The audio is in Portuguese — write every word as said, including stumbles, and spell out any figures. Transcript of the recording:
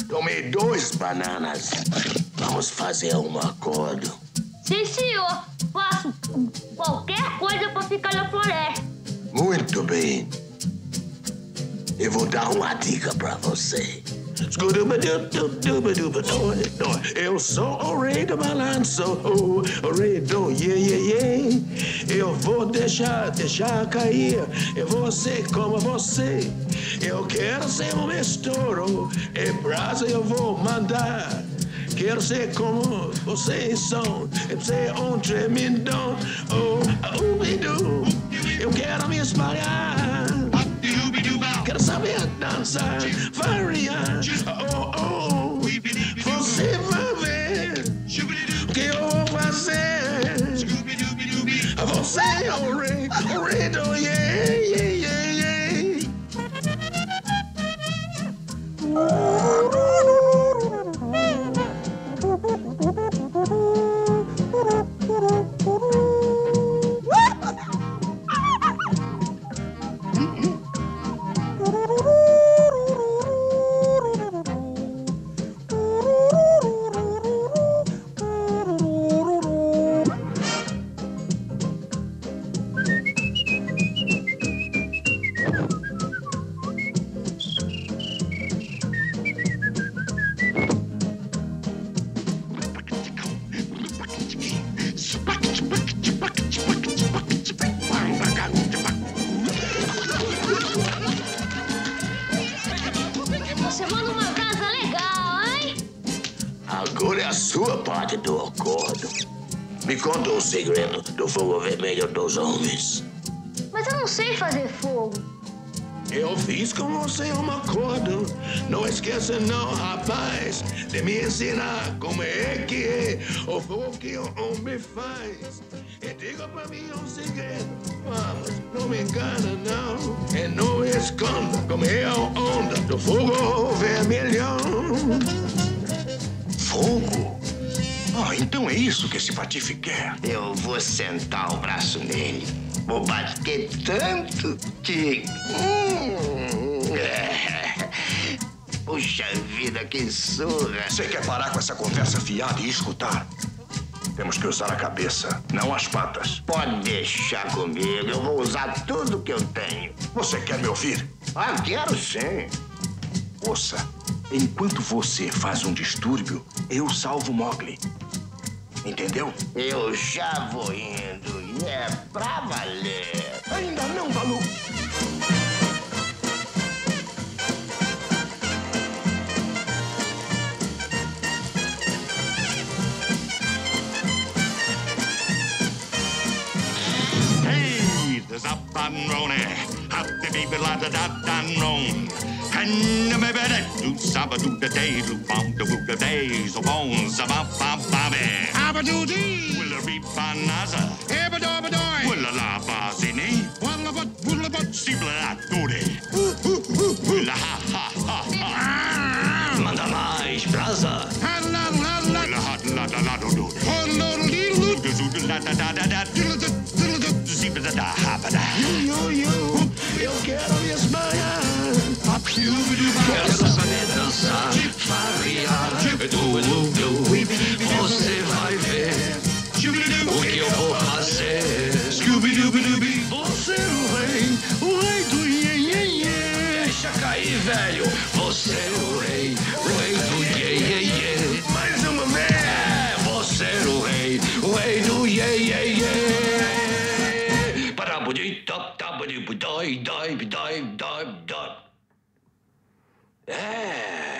Tomei dois bananas. Vamos fazer um acordo. Sim, senhor. Faço qualquer coisa pra ficar na floresta. Muito bem. Eu vou dar uma dica pra você. Eu sou o rei do balanço, o rei do yeah, yeah, yeah. Eu vou deixar, deixar cair. Eu vou ser como você. Eu quero ser um estouro. Em brasa eu vou mandar. Quero ser como vocês são. Ser um tremendão. Oh, oh, eu quero me espalhar. Quero saber dançar, variar. Oh, oh, você vai ver o que eu vou fazer. Você é o rei, o rei do yeah, yeah, yeah, yeah. Você manda uma casa legal, hein? Agora é a sua parte do acordo. Me conta o segredo do fogo vermelho dos homens. Mas eu não sei fazer fogo. Eu fiz com você um acordo. Não esqueça não, rapaz, de me ensinar como é que é o fogo que o homem faz. E diga pra mim um segredo. Vamos, não me engana não. E não esconda como é a onda do fogo vermelhão. Fogo? Ah, então é isso que esse patife quer. Eu vou sentar o braço nele. Vou bater tanto que... Hum, é. Puxa vida, que surra. Você quer parar com essa conversa fiada e escutar? Temos que usar a cabeça, não as patas. Pode deixar comigo. Eu vou usar tudo que eu tenho. Você quer me ouvir? Ah, quero sim. Ouça, enquanto você faz um distúrbio, eu salvo Mowgli. Entendeu? Eu já vou indo e é pra valer. Ainda não, Balu. Hey, there's up and Ronnie. Happy baby la da da da ron. And the baby that do saba do the day do bum the book the days of bones about Bobby. Abadoo-dee. Will a reap banaza. Ebadobadoi. Will a la bazini. Will a but, will a but, sibla doody. Will a ha ha ha ha. Manda mais, brasa. Ha la la la. Will a hot la da la do do. Oh no little do do do la da da da da. Diddle do diddle do zibla da da ha ba da. Yo, yo, yo, eu quero me esbanhar. Quero saber dançar, variar. Du, du, du. Você vai ver o que eu vou fazer. Você é o rei, o rei do iê, iê, iê. Deixa cair, velho. Você é o rei, o rei do iê, iê, iê. Mais uma vez. É, você é o rei, o rei do iê, iê, iê. Parabudi, top, top, doi, doi, doi, doi, doi. É.